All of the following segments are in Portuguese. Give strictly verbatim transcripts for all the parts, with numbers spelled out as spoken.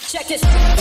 Check this.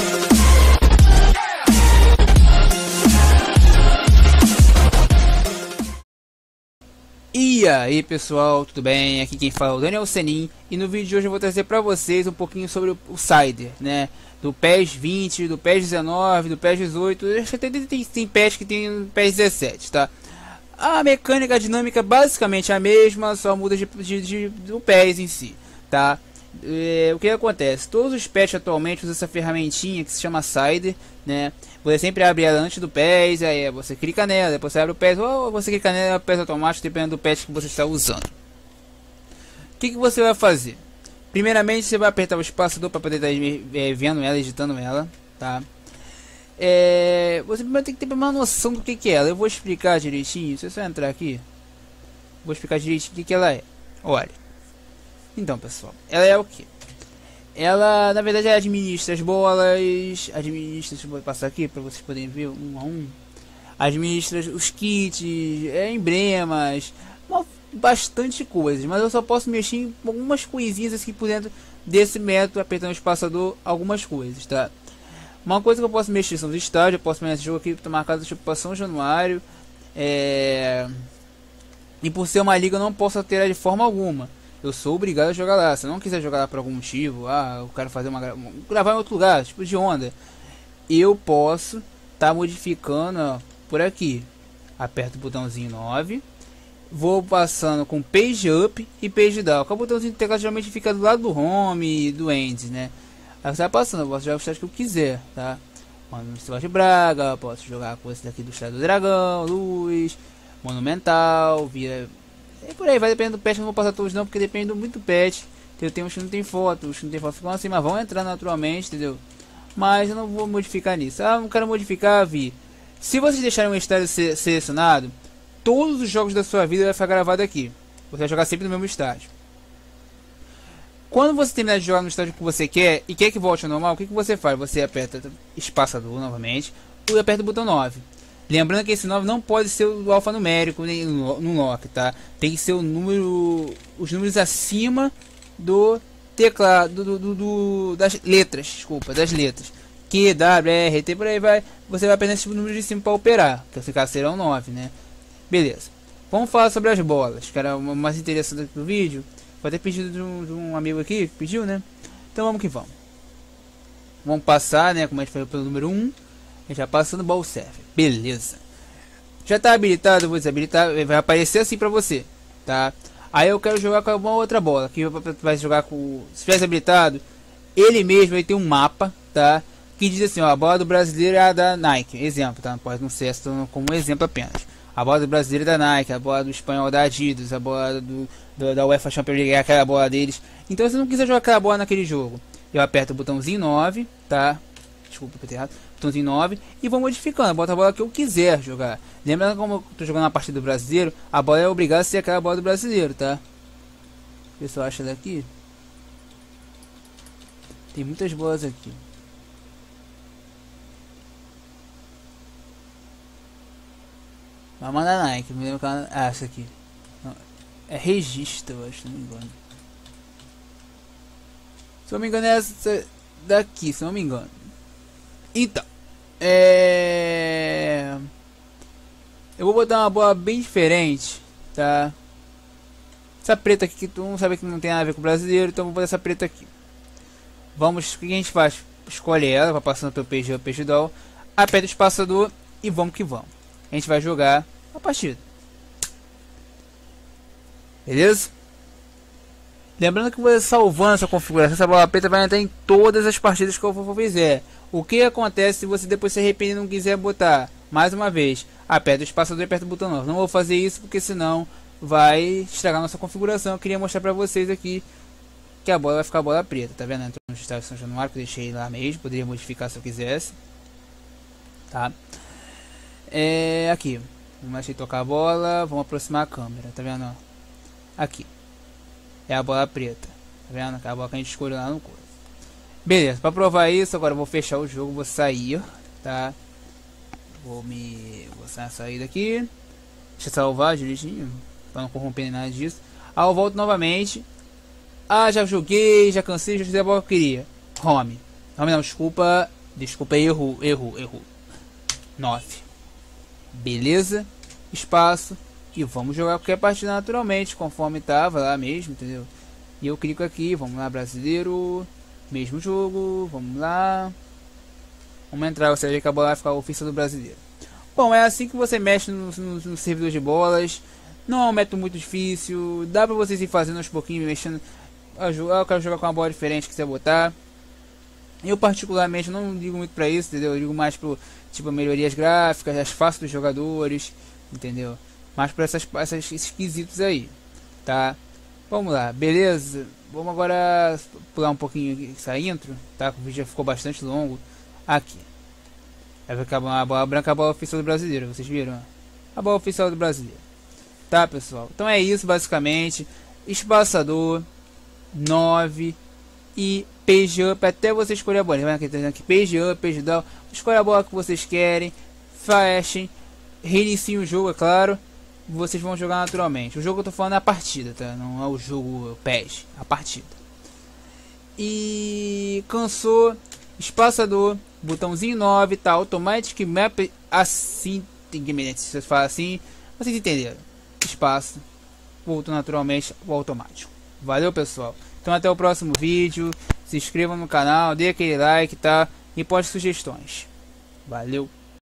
E aí pessoal, tudo bem? Aqui quem fala é o Daniel Senin e no vídeo de hoje eu vou trazer para vocês um pouquinho sobre o, o Cider, né? Do PES vinte, do PES dezenove, do PES dezoito, acho que até tem, tem PES que tem no PES dezessete, tá? A mecânica, a dinâmica basicamente é a mesma, só muda de, de, de, do PES em si, tá? É, o que acontece? Todos os patches atualmente usam essa ferramentinha que se chama Cider, né? Você sempre abre ela antes do PES, aí você clica nela, depois você abre o PES, ou você clica nela, o PES automático, dependendo do patch que você está usando. O que, que você vai fazer? Primeiramente você vai apertar o espaçador para poder estar é, vendo ela, editando ela, tá? É, você primeiro tem que ter uma noção do que, que é ela. Eu vou explicar direitinho, se você entrar aqui, vou explicar direitinho o que, que ela é. Olha. Então pessoal, ela é o que? Ela na verdade administra as bolas, administra, deixa eu passar aqui para vocês poderem ver um a um, administra os kits, é, emblemas, uma, bastante coisas, mas eu só posso mexer em algumas coisinhas aqui por dentro desse método, apertando o espaçador, algumas coisas, tá? Uma coisa que eu posso mexer são os estádios, eu posso mexer esse jogo aqui, tá marcado tipo para São Januário, é... e por ser uma liga eu não posso alterar de forma alguma. Eu sou obrigado a jogar lá. Se eu não quiser jogar lá por algum motivo, ah, eu quero fazer uma gravar em outro lugar, tipo de onda, eu posso estar tá modificando, ó, por aqui. Aperto o botãozinho nove, vou passando com page up e page down. O botãozinho de teclado geralmente fica do lado do home e do end, né? Aí você vai passando, eu posso jogar o estágio que eu quiser, tá? Mano, Festival de Braga, posso jogar com esse daqui do Estado do Dragão, Luz, Monumental, via. E por aí vai, dependendo do patch, não vou passar todos não, porque depende muito do patch. Eu tenho uns que não tem foto, os que não tem foto ficam assim, mas vão entrar naturalmente, entendeu? Mas eu não vou modificar nisso. Ah, não quero modificar, vi. Se vocês deixarem um estádio se selecionado, todos os jogos da sua vida vai ficar gravado aqui. Você vai jogar sempre no mesmo estádio. Quando você terminar de jogar no estádio que você quer e quer que volte ao normal, o que, que você faz? Você aperta espaçador novamente e aperta o botão nove. Lembrando que esse nove não pode ser o alfanumérico nem no lock, tá? Tem que ser o número, os números acima do teclado, do, do, do, das letras, desculpa, das letras. Q, W, R, T, por aí vai. Você vai apenas esse número de cima para operar, que esse caso será um nove, né? Beleza. Vamos falar sobre as bolas, que era o mais interessante do vídeo. Foi até pedido de um, de um amigo aqui, que pediu, né? Então vamos que vamos. Vamos passar, né? Como a gente foi pelo número um. Já passando ball server, beleza. Já está habilitado, vou desabilitar, vai aparecer assim para você, tá? Aí eu quero jogar com uma outra bola, que vai jogar com, se tivesse habilitado, ele mesmo ele tem um mapa, tá? Que diz assim, ó, a bola do brasileiro é a da Nike, exemplo, tá? Não pode não ser essa como exemplo apenas. A bola do brasileiro é da Nike, a bola do espanhol é da Adidas, a bola do, do da UEFA Champions League é aquela bola deles. Então se você não quiser jogar aquela bola naquele jogo, eu aperto o botãozinho nove, tá? Desculpa, eu errado. Botãozinho nove e vou modificando, bota a bola que eu quiser jogar. Lembrando como eu tô jogando na partida do brasileiro, a bola é obrigada a ser aquela bola do brasileiro, tá? O pessoal acha daqui. Tem muitas bolas aqui. Vai mandar Nike, me lembro que ela... Ah, essa aqui. É registro, eu acho, se não me engano. Se eu não me engano é essa daqui, se não me engano. Então, é... eu vou botar uma bola bem diferente, tá? Essa preta aqui que tu não sabe que não tem nada a ver com o brasileiro, então vou botar essa preta aqui. Vamos, o que a gente faz? Escolhe ela, vai passando pelo P G ou P G doll, aperta o espaçador e vamos que vamos. A gente vai jogar a partida. Beleza? Lembrando que você salvando essa configuração, essa bola preta vai entrar em todas as partidas que eu for fizer. O que acontece se você depois se arrepender e não quiser botar? Mais uma vez, aperta o espaçador e aperta o botão novo. Não vou fazer isso porque senão vai estragar nossa configuração. Eu queria mostrar pra vocês aqui que a bola vai ficar a bola preta. Tá vendo? Entrou no estado de São Januário, que eu deixei lá mesmo. Poderia modificar se eu quisesse. Tá? É, aqui. Vamos tocar a bola. Vamos aproximar a câmera. Tá vendo? Aqui. É a bola preta, tá vendo? Que é a bola que a gente escolheu lá no coisa. Beleza, para provar isso, agora eu vou fechar o jogo, vou sair, tá? Vou me... vou sair daqui. Deixa eu salvar direitinho, para não corromper nada disso. Aí eu volto novamente. Ah, já joguei, já cansei, já fiz a bola que eu queria. Home. Não, não, desculpa. Desculpa, erro, erro, erro. nove. Beleza? Espaço. E vamos jogar qualquer partida naturalmente, conforme tava lá mesmo, entendeu? E eu clico aqui, vamos lá, brasileiro. Mesmo jogo, vamos lá. Vamos entrar, ou seja, acabou lá ficar o oficial do brasileiro. Bom, é assim que você mexe no, no, no servidor de bolas. Não é um método muito difícil. Dá pra vocês ir fazendo aos pouquinhos, mexendo. Ah, eu quero jogar com uma bola diferente, quiser botar. Eu particularmente não ligo muito pra isso, entendeu? Eu ligo mais pro tipo melhorias gráficas, as faces dos jogadores, entendeu? Mais pra essas, essas esses quesitos aí, tá? Vamos lá, beleza? Vamos agora pular um pouquinho essa intro, tá? O vídeo já ficou bastante longo. Aqui. Vai ficar a bola branca, a bola oficial do brasileiro, vocês viram? A bola oficial do brasileiro. Tá, pessoal? Então é isso basicamente. Espaçador nove e page up até você escolher a bola. Vai aqui, aqui page up, page down. Escolhe a bola que vocês querem. Fechem. Reiniciem o jogo, é claro. Vocês vão jogar naturalmente. O jogo eu tô falando é a partida, tá? Não é o jogo P E S, a partida. E cansou. Espaçador, botãozinho nove, tá? Automatic Map assim. Tem que me se você fala assim. Vocês entenderam? Espaço. Voltou naturalmente o automático. Valeu, pessoal. Então até o próximo vídeo. Se inscreva no canal, dê aquele like, tá? E poste sugestões. Valeu.